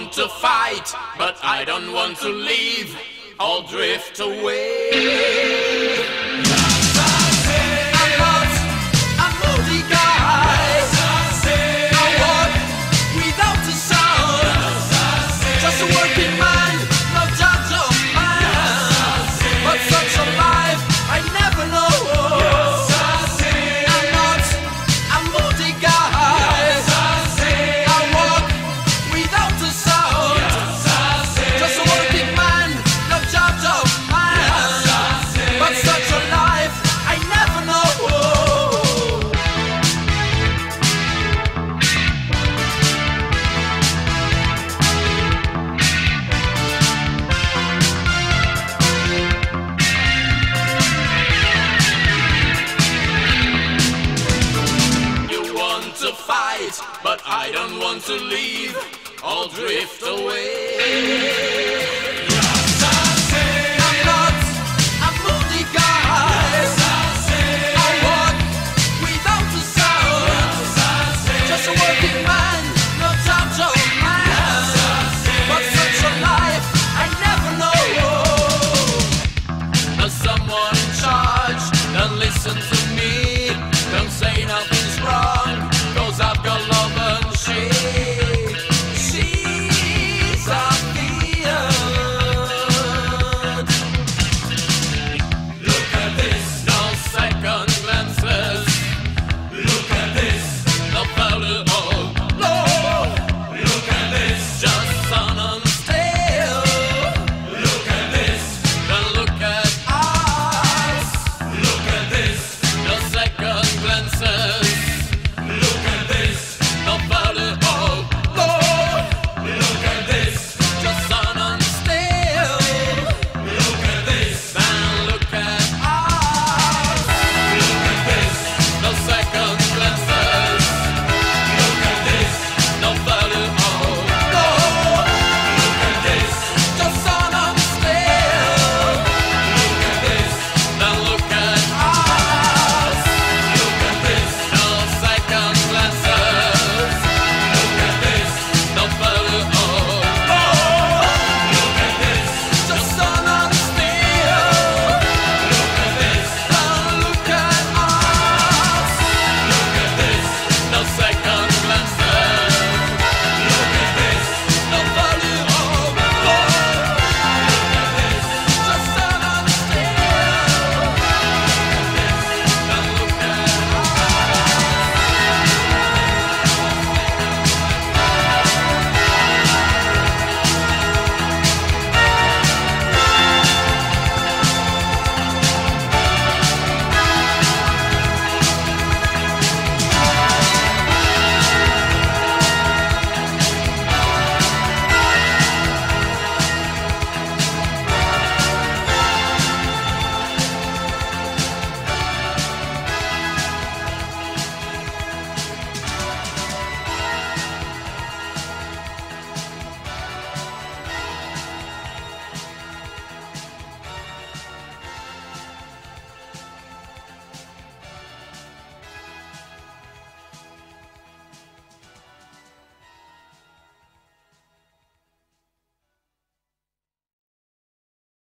want to fight, but I don't want to leave. I'll drift away. I'm not a moody guy. I walk without a sound. Just a working man, no judge of man. But such a life I never know. I'm not a moody guy. I walk without a sound. Just a working man, no judge of man. But such a life I never know. You want to fight, but I don't want to leave. I'll drift away.